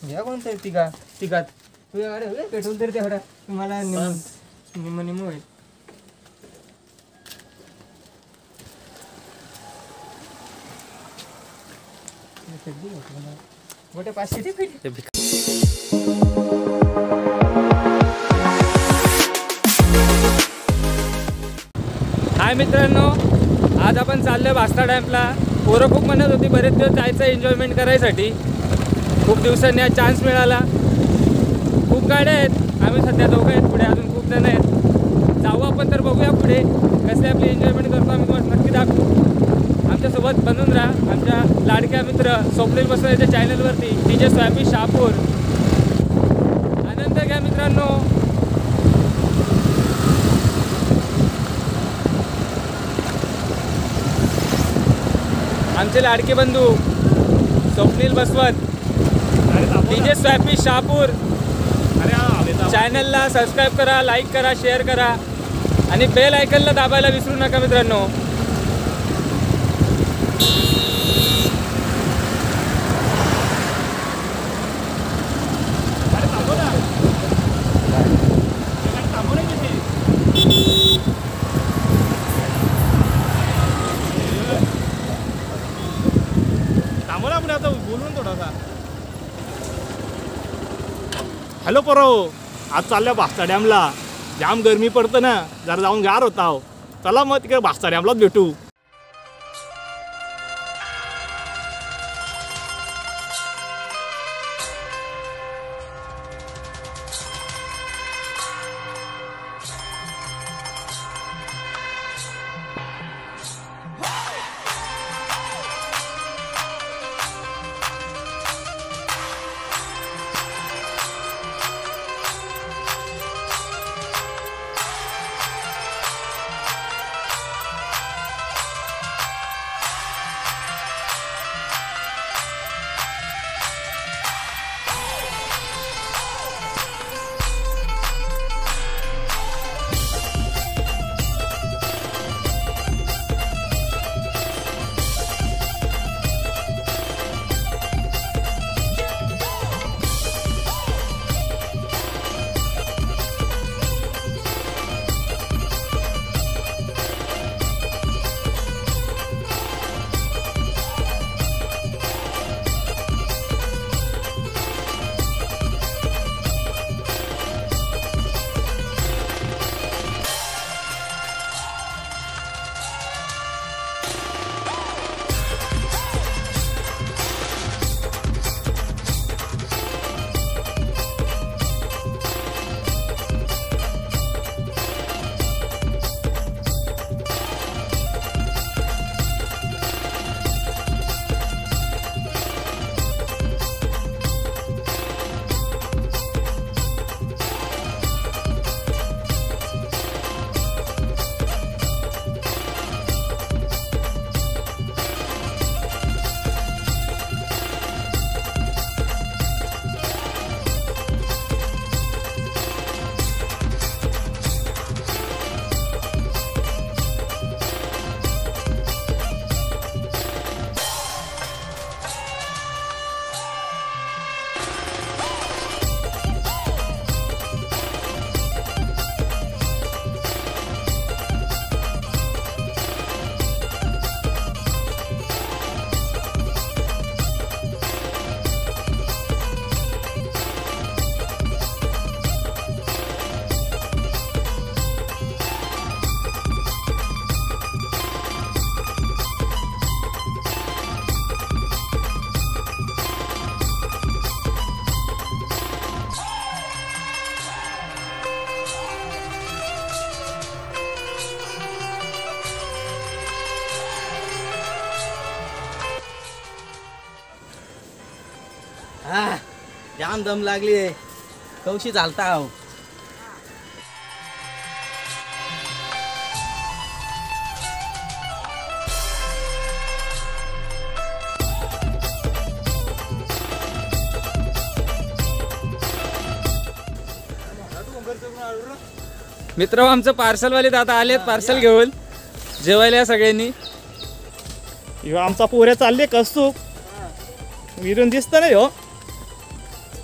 घ्या कोणतरी तिघात तुझ्या गाड्या पेट्रोल तरी तेवढा तुम्हाला निम्म होईल. गोटे 500 फीट. हाय मित्रांनो, आज आपण चाललोय भातसा डॅमला. पोरं खूप म्हणत होती बरेच दिवस जायचं एन्जॉयमेंट करायसाठी. खूप दिवसांनी आज चान्स मिळाला. खूप गाड्या आहेत, आम्ही सध्या दोघं आहेत, पुढे अजून खूप जण आहेत. जाऊ आपण तर बघूया पुढे कसे आपली एन्जॉयमेंट करतो आम्ही तुम्हाला नक्की दाखवू. आमच्यासोबत बनून राहा. आमच्या लाडक्या मित्र स्वप्नील बसवण्याच्या चॅनलवरती DJ स्वामी शहापूर. आनंद घ्या मित्रांनो. आमचे लाडके बंधू स्वप्नील बसवत DJ स्वामी शहापूर चॅनलला सबस्क्राईब करा, लाईक करा, शेअर करा आणि बेल आयकनला दाबायला विसरू नका मित्रांनो. हॅलो पोरो, आज चालल्या भातसा डॅमला. जाम गरमी पडतं ना, जरा जाऊन गार होता. चला मग तिकडे भातसा डॅमलाच भेटू. जाम दम लागली. कौशी चालता आहो. मित्र आमचं पार्सलवाले दादा आलेत पार्सल घेऊन. जेवायला सगळ्यांनी. आमचा पोऱ्या चालले कस्तूक विरून दिसत नाही हो.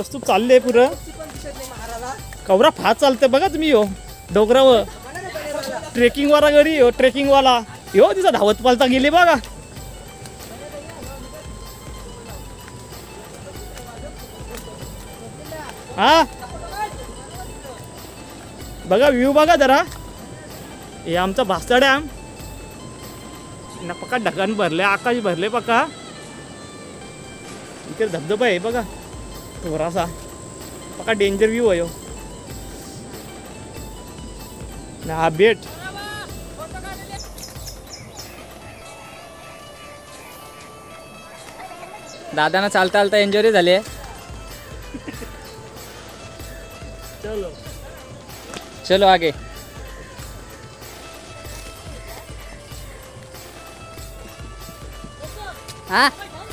कसं चाललंय पुरं कवरा फास्ट चालतंय बघा तुम्ही हो डोंगरावर ट्रेकिंगवाला घरी हो ट्रेकिंगवाला हो तिचा धावत पालता गेली बघा हा बघा व्ह्यू बघा जरा हे आमचा भातसा डॅम ना पक्का ढगान भरले आकाश भरले पक्का इकडे धबधबा आहे बघा थोडासा पक्का डेंजर व्ह्यू आहे ना हा बेट दादांना चालता चालता इंजुरी झाली चलो चलो आगे हाँ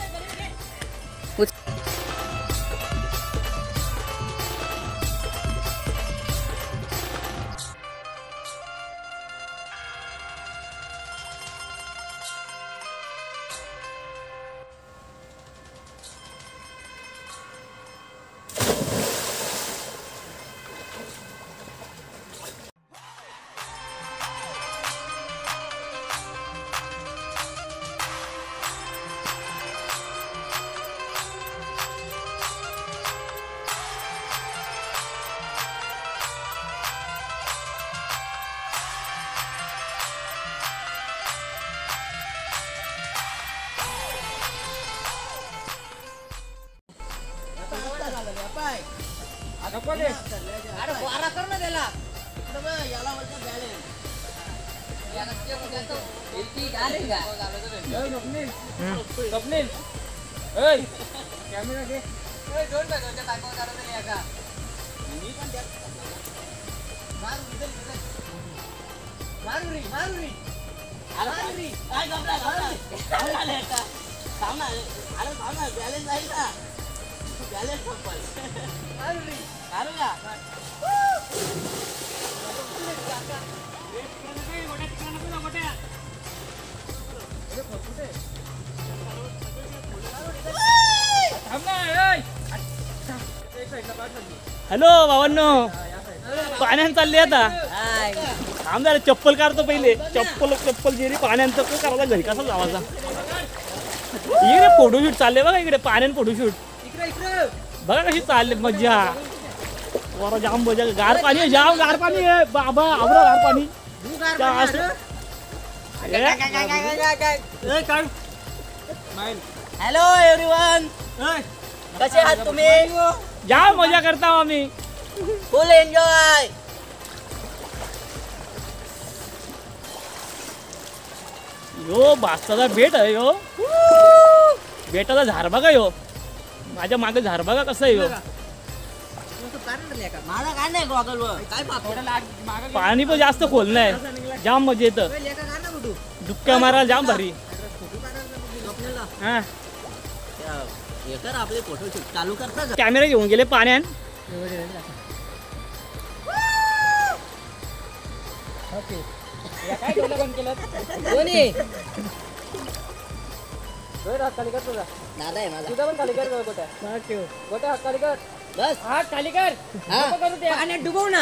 स्वप्नील कॅमेरा घे हॅलो बाबांनो पाण्यात चालले आता थांब जरा चप्पल काढतो पहिले चप्पल जेरी पाण्यात तो करायचा घरी कसा जावाचा इकडे फोटोशूट चालले बघा इकडे पाण्यात फोटोशूट बघा कशी चालले मज्जा वर जाम मजा गार पाणी आहे जाम गार पाणी आहे बाबा आवरा गार पाणी हॅलो एव्हरीवन कसे आहात तुम्ही जाम मजा करता आम्ही फुल एन्जॉय यो भातसाचा बेट आहे यो बेटाचा झार बघा यो माझ्या मागे झार बघा कसं आहे यो मला काय नाही गॉगल काय पाणी पण जास्त खोल नाही जाम मजा येतं डुबक्या मारायला जाम भारी हा आपले फोटो चालू करता कॅमेरा घेऊन गेले पाण्यात काय बंद केलं कोणी हात खाली कर तुझा दादा आहे माझा तुझा पण खाली कर गोट्या गोट्या हात खाली कर बस हात खाली कर करू दे पाण्यात डुबव ना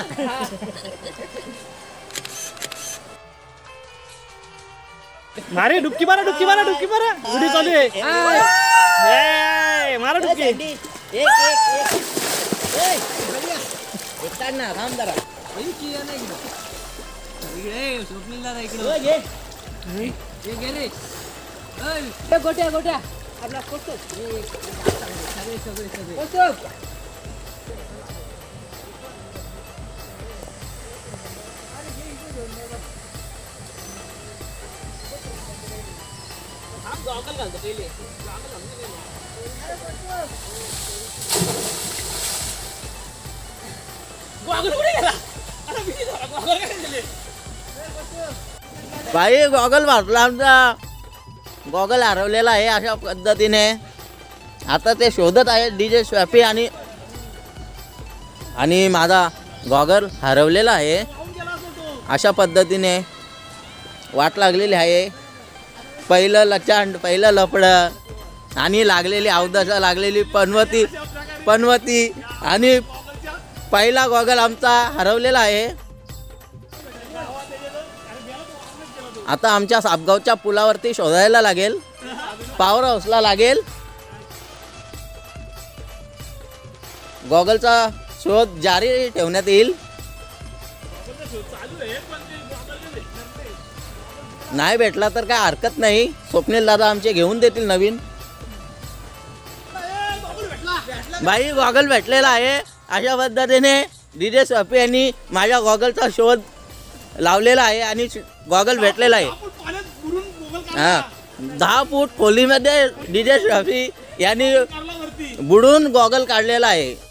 मारे डुबकी मारा उडी चालू आहे मारा डुबकी एक काढ ना थांब जरा इकडे स्वप्नील दादा इकडे घे रे गोट्या आपला सगळे गॉगल घालतो पहिले भाई गॉगल वाचला आमचा गॉगल हरवलेला आहे अशा पद्धतीने आता ते शोधत आहे डीजे स्वॅपी आणि माझा गॉगल हरवलेला आहे अशा पद्धतीने वाट लागलेली आहे पहिलं लचांड पहिलं लफडं आणि लागलेली अवदशा लागलेली पनवती पनवती आणि पहिला गॉगल आमचा हरवलेला आहे. आता आमच्या सापगावच्या पुलावरती शोधायला लागेल, पॉवर हाऊसला लागेल. गॉगलचा शोध जारी ठेवण्यात येईल. नाही भेटला तर काय हरकत नाही, स्वप्नील दादा आमचे घेऊन देतील नवीन. बाई गॉगल भेटलेला आहे. अशा पद्धतीने DJ स्वापी यांनी माझ्या गॉगलचा शोध लावलेला आहे आणि गॉगल भेटलेला आहे. हां, 10 फूट खोलीमध्ये DJ स्वापी यांनी बुडून गॉगल काढलेला आहे.